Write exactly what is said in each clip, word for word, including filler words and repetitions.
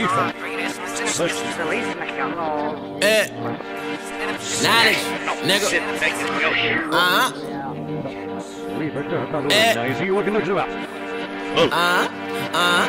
Rifa. Eh. Knowledge, nigga. Uh-huh. Eh. Uh-huh. Uh-huh.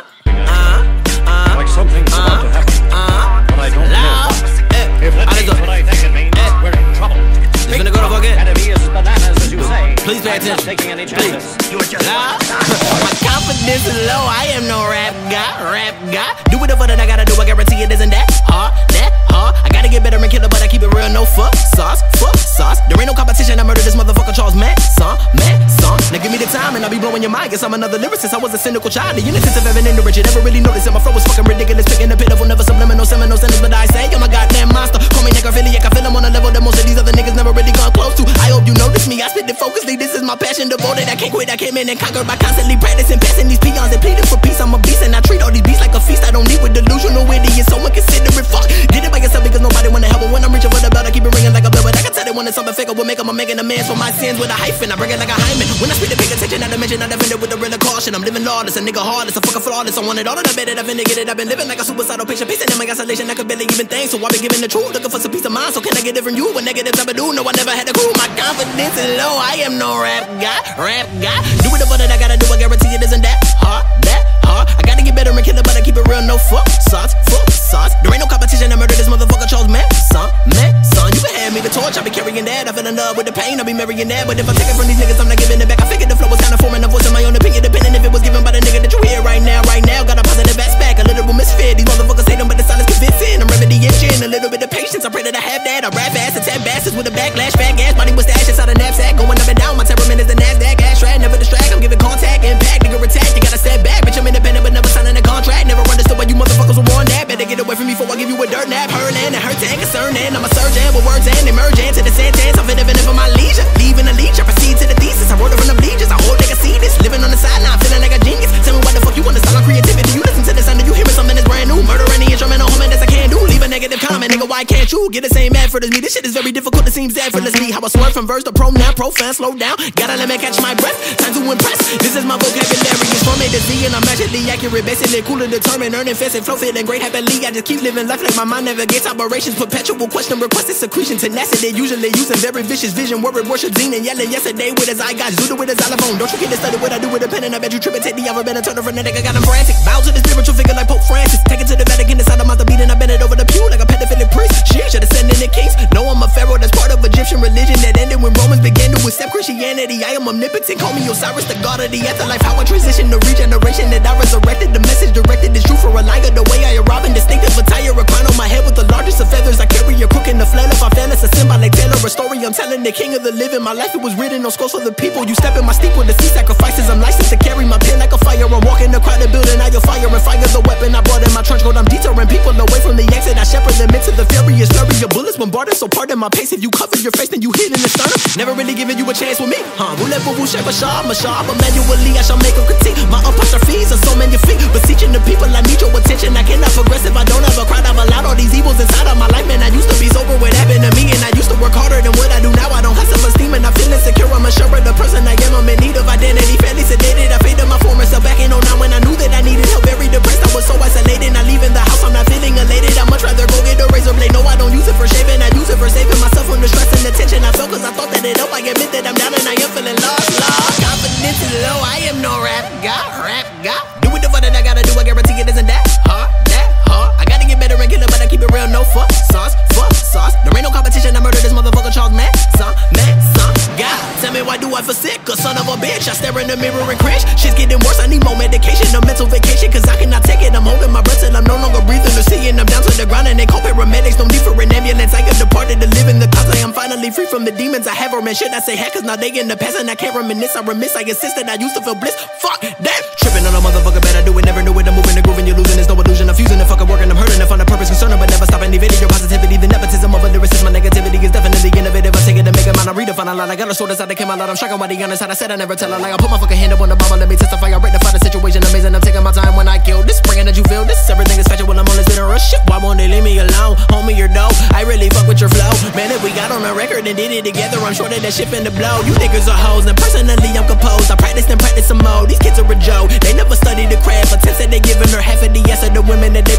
Uh-huh. Like something's about to happen. Uh-huh. But I don't know. Eh. If that is what I think it means, we're in trouble. It's gonna go to fucking. Enemy is bananas, as you say. Please pay attention. I'm not taking any chances. You are just loud. My confidence is low. I am no rap guy. Rap guy. Do whatever that I gotta do. I guarantee it isn't that hard. That hard. I gotta get better and kill it, but I keep it real. No fuck sauce. Fuck sauce. There ain't no competition. I murdered this motherfucker Charles Manson. Manson. Now give me the time and I'll be blowing your mind. Guess I'm another lyricist. I was a cynical child. The innocence of Evan and the rich. You never really noticed it. My flow was fucking ridiculous. Picking the pitiful, never subliminal, seminal sentence. But I say, I'm a goddamn monster. Call me necrophiliac. I feel I'm on a level that most of these other niggas never really gone close to. I hope you notice me. I spit it focusly. This is my passion, devoted. I can't quit. I came in and conquered by constantly practicing, passing these peons and pleading for peace. I'm a beast and I treat all these beasts like a feast. I don't need with delusional idiots. So inconsiderate. Fuck. Get it by yourself because nobody wanna help. But when I'm reaching for the belt, I keep it ringing like a bell. But I can tell they wanted something fake. Will make them. I'm making amends for my sins with a hyphen. I bring it like a hymen. When I speak to pay attention, I dimension. I defend it with a real caution. I'm living lawless, a nigga heartless, a fucking flawless. I wanted all of the better. I've been to get it. I've been living like a suicidal patient. Pacing in my isolation. I could barely even think. So I've been giving the truth, looking for some peace of mind. So can I get it from you? What negatives I do? No, I never had a clue. My confidence is low. I am no rap guy. Rap guy. Do whatever that I gotta do. I guarantee it isn't that hard. That hard. I gotta get better and kill it, but I keep it real. No fuck sauce. Fuck sauce. There ain't no competition. I murder this motherfucker Charles Manson. Manson. You can hand me the torch. I be carrying that. I fell in love with the pain. I be marrying that. But if I take it from these niggas, I'm not giving it back. I figured the flow was kinda forming a voice in my own opinion, depending if it was given by the nigga that you hear right now. Right now, got a positive aspect. A literal misfit. These motherfuckers say them, but the silence convincing. I'm remedy engine. A little bit of patience. I pray that I have that. I rap fast. Attack bastards with a backlash. Fat gas. Body with stashes out of knapsack. Going up and down. My temperament is the NASDAQ. Ash rat. Never distract. I'm giving contact. Impact. Nigga attack. You gotta step back. Bitch, I'm independent, but never signing a contract. Never understood why you motherfuckers were warned that. Better get away from me before I give you a dirt nap. Hurling and hurting. Concerning. I'm a surgeon with words and emerging to the sentence. I'm finna for my leisure. Leaving a leech. I proceed to the thesis. I wrote it from the bleachers. I hope they can see this. Living on the sideline. Feeling like a genius. Tell me what the fuck you want to style on creativity. You listen to the sound and you hearing something that's brand new. Murder any instrumental home and that's I can't do. Leave a negative comment. Nigga, why can't you get the same effort as me? This shit is very difficult. It seems effortlessly. How I swerve from verse to pronoun. Profan. Slow down. Gotta let me catch my breath. Time to impress. This is my vocabulary. It's from A to Z and I'm magically accurate. Basically cooler, determined, earning fast and flow feeling great happily. I just keep living life like my mind never gets operations. Perpetual question requested secretion. Tenacity. Usually using very vicious vision. Word worship Zine and yelling yesterday with his eye got Zuda with his xylophone. Don't you get it started what I do with a pen and I bet you trip and take the alphabet and turn around and I got him frantic. Bow to the spiritual figure like Pope Francis. Take it to the Vatican inside of my beat and I bend it over the pew like a pedophilic priest. Shit, should have sent in the kings. No, I'm a pharaoh that's part of Egyptian religion that ended when Romans began to accept Christianity. I am omnipotent. Call me Osiris, the god of the afterlife. How I transition to regeneration that I resurrected. The message directed is true for a liar. The way I arrive in distinctive attire. A crown on my head with the largest of feathers. I carry a crook in the flail. If I fail, it's a symbolic tale or a story I'm telling the king of the living. My life, it was written on scrolls for the people. You step in my steep with the sea sacrifices. I'm licensed to carry my pen like a fire. I'm walking the crowded building. I your fire and fire's a weapon. I brought in my trench coat. I'm deterring people away from the exit. I shepherd them into the furious flurry. Your bullets bombarded, so pardon my pace. If you cover your face, then you hit in the sternum. Never really giving you a chance with me, huh? Voulez-vous chef Bashar, Bashar, but manually I shall make a critique. My apostrophes are so magnifique. Beseeching the people, I need your attention. I cannot progress if I don't have a crowd. I've allowed all these evils inside of my life, man. I used to be sober, what happened to me, and I used to work harder than what I do now. I don't have self-esteem and I feel insecure. I'm unsure of the person I am. I'm in need of identity, fairly sedated. I faded my former self back in oh nine when I knew that I needed help. Very depressed, I was so isolated. I leave in the house, I'm not feeling elated. I'd much rather go get a razor blade. No, I don't use it for shaving. I use it for saving myself from the stress and the tension I felt, cause I thought that it helped. I admit that I'm down and I am feeling lost, lost. Confidence is low. I am no rap guy, rap guy. Do what the fuck that I gotta do. I guarantee it isn't that hard, that hard. I gotta get better and kill it, but I keep it real. No fuck sauce, fuck sauce. There ain't no competition. I murder this motherfucker Charles Manson, Manson. God, tell me why do I feel sick? A son of a bitch. I stare in the mirror and cringe. Shit's getting worse. I need more medication, a mental vacation, cause I cannot take it. I'm holding my breath till I'm no longer breathing or seeing. I'm down to the ground and they call paramedics. No need for an ambulance. I have departed to live in the cause. I am finally free from the demons I have. Or man, should I say heck? Cause now they in the past and I can't reminisce. I remiss. I insist that I used to feel bliss. Fuck that. Tripping on a motherfucker, bet I do it. Never knew it. I'm moving the groove and you're losing. There's no illusion. I'm fusing the fucking working. I'm hurting. I find a purpose, concern, but never stopping. Evading your positivity. The nepotism of a lyricist. My negativity is definitely innovative. I take it and make it mine. I redefine a line. I got a sword inside that came out loud. I'm striking by the honest. I said I never tell a lie. I put my fucking hand up on the Bible. Let me testify. I rectify the situation. Amazing. I'm taking my time when I kill this. Bringing that you feel this. Everything is factual when I'm on this bitter shit. Why won't they leave me alone? Homie, you're dope. I really fuck with your flow. Man, if we got on a record and did it together, I'm sure that that shit finna blow. You niggas are hoes. And personally, I'm composed. I practice and practice some more. These kids are a joke. They never studied the craft. Attempts that they giving her half of the yes of the women that they procrastinate.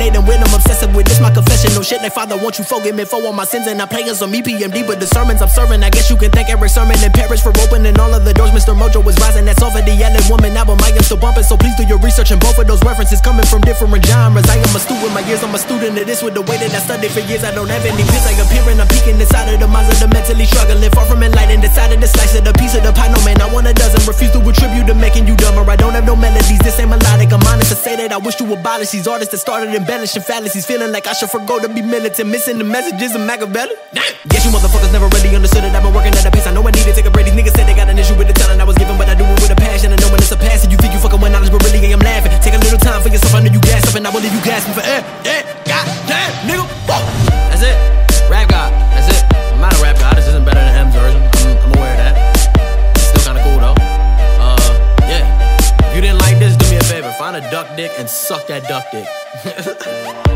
resonating with them, obsessive with this my confession. No shit like Father, won't you forgive me for all my sins? And I play us on E P M D, but the sermons I'm serving, I guess you can thank Eric Sermon in Paris for opening all of the doors. Mister Mojo was rising, that's all for the Ellen Woman album. I am still bumping, so please do your research. And both of those references coming from different genres. I am a student, my years, I'm a student of this. With the way that I studied for years, I don't have any pits. I appear and I'm peeking inside of the minds of the mentally struggling, far from enlightened. Decided to slice it a piece of the pie. No man, I want a dozen. Refuse to attribute to making you dumber. I don't have no melodies, this ain't melodic. I'm honest to say that I wish to abolish these artists that started embellishing fallacies. Feeling like I should forgo to be militant, missing the messages of Machiavelli. Damn. Guess you motherfuckers never really understood it. I've been working at a pace, I know I need to take a break. These niggas say they got an issue with the talent I was given, but I do it with a passion. I know when it's a passion, you think you fucking with knowledge, but really I am laughing. Take a little time for yourself, I know you gassed up, and I will leave you gasping for air. Yeah, god damn, nigga. Whoa. That's it. Rap God. That's it. I'm not a rap god. This isn't better than M's version. I'm, I'm aware of that. It's still kind of cool though. Uh, yeah. If you didn't like this, do me a favor. Find a duck dick and suck that duck dick.